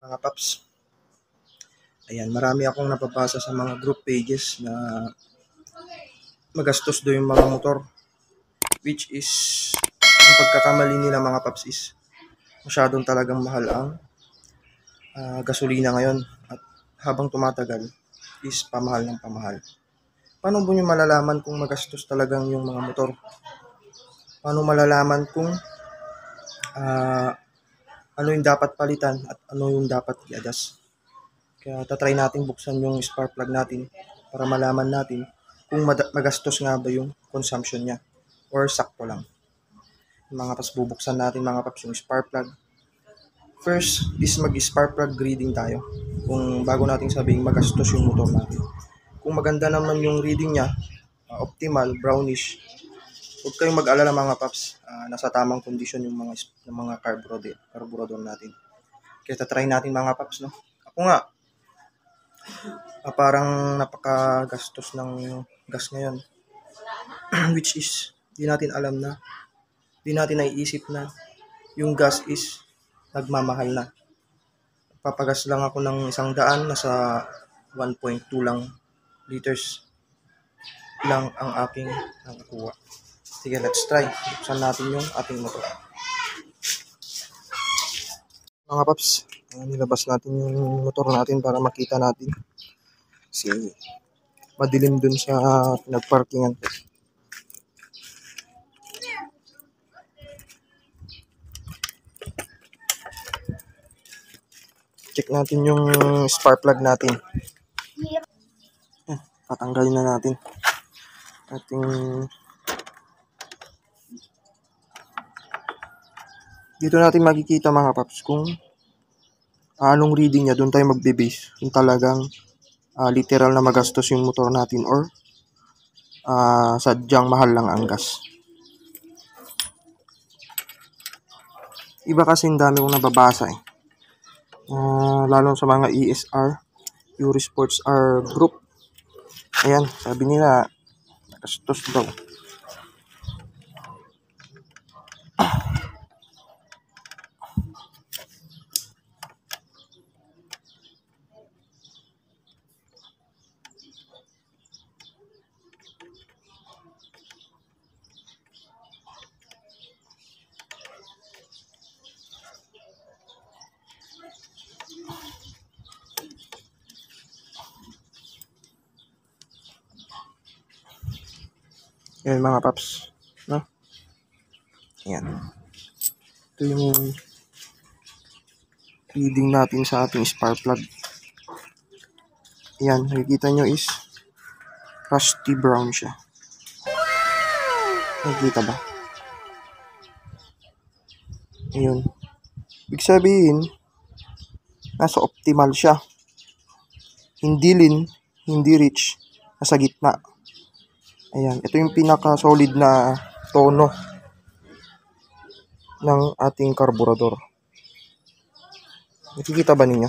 mga paps. Ayan, marami akong napapasa sa mga group pages na magastos do yung mga motor. Which is, ang pagkakamali nila mga paps is, masyadong talagang mahal ang gasolina ngayon. At habang tumatagal, is pamahal ng pamahal. Paano mo nyo malalaman kung magastos talagang yung mga motor? Paano malalaman kung ano yung dapat palitan at ano yung dapat i-adjust? Kaya tatry natin buksan yung spark plug natin para malaman natin kung magastos nga ba yung consumption niya or sakto lang. Mga paps, bubuksan natin mga paps yung spark plug. First is mag-spark plug reading tayo kung bago natin sabihin magastos yung motor natin. Kung maganda naman yung reading niya, optimal, brownish, huwag kayong mag-alala mga paps, nasa tamang kondisyon yung mga carburetor natin. Kaya tatry natin mga paps, no? Ako nga, parang napakagastos ng gas ngayon. Which is, di natin alam na, di natin naiisip na yung gas is nagmamahal na. Papagas lang ako ng 100, nasa 1.2 lang liters lang ang aking nakukuha. Sige, let's try. Buksan natin yung ating motor. Mga paps, nilabas natin yung motor natin para makita natin. Kasi madilim dun sa pinagparkingan. Check natin yung spark plug natin. Patanggalin na natin ating dito natin makikita mga paps kung anong reading niya. Doon tayo magbe-base kung talagang literal na magastos yung motor natin or sadyang mahal lang ang gas. Iba kasi ang dami kong nababasa lalo sa mga ESR, Euro Sports R group. Ayan, sabi nila magastos daw. Ayan mga paps, no? Ayan. Ito yung reading natin sa ating spark plug. Ayan, nakikita nyo is rusty brown siya. Nakikita ba? Ayun. Ibig sabihin, nasa optimal siya. Hindi lean, hindi rich, nasa gitna. Ayan, ito yung pinaka-solid na tono ng ating carburetor. Nakikita ba ninyo?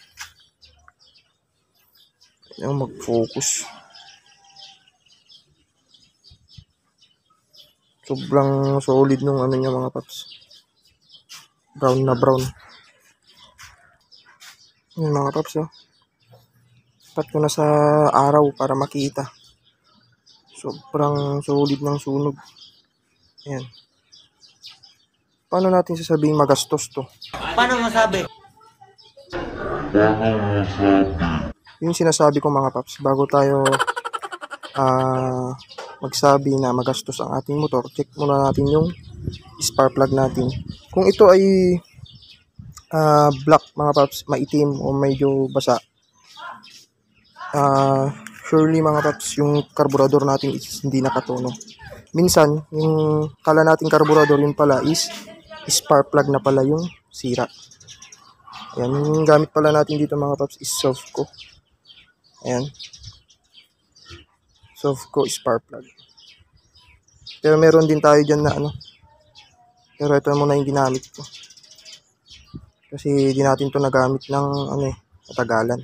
Ayan, mag-focus. Sobrang solid nung ano niya mga paps. Brown na brown. Ayan mga paps, Pat ko na sa araw para makita. Sobrang solid ng sunog. Ayan. Paano natin sasabihin magastos to? Paano masabi? Yung sinasabi ko mga paps, bago tayo magsabi na magastos ang ating motor, check muna natin yung spark plug natin. Kung ito ay black mga paps, maitim o medyo basa, surely mga paps, yung carburetor natin is hindi nakatono. Minsan, yung kala nating carburetor, yun pala is spark plug na pala yung sira. Ayan, yung gamit pala natin dito mga paps is Sovco. Ayan. Sovco spark plug. Pero meron din tayo dyan na pero ito muna yung ginamit ko. Kasi di natin to nagamit ng matagalan.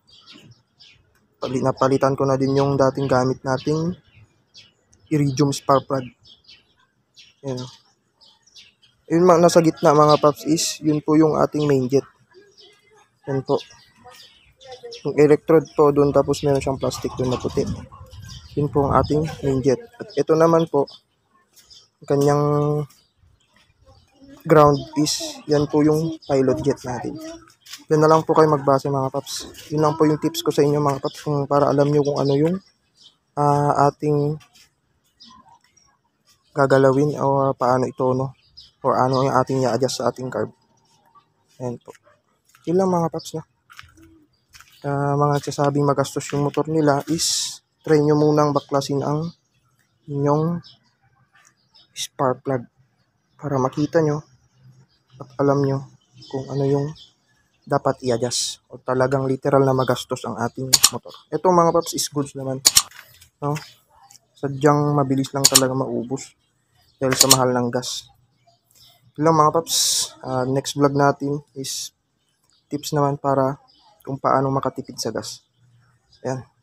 Napalitan ko na din yung dating gamit nating iridium spark plug. Ayan. Yun nasa gitna mga paps is yun po yung ating main jet. Yan po. Yung electrode po doon, tapos meron siyang plastic doon na puti. Yun po ang ating main jet. At ito naman po, kanyang ground is, yan po yung pilot jet natin. Yan na lang po kayo magbase mga paps. Yun lang po yung tips ko sa inyo mga paps, para alam nyo kung ano yung ating gagalawin o paano itono o ano yung ating i-adjust sa ating carb. Ayan po. Yun lang mga paps na. Mga nagsasabing magastos yung motor nila is try nyo munang baklasin ang inyong spark plug para makita nyo at alam nyo kung ano yung dapat i-adjust o talagang literal na magastos ang ating motor. Ito mga paps is goods naman. No? Sadyang mabilis lang talaga maubos dahil sa mahal ng gas. Yun lang mga paps. Next vlog natin is tips naman para kung paano makatipid sa gas. Ayan.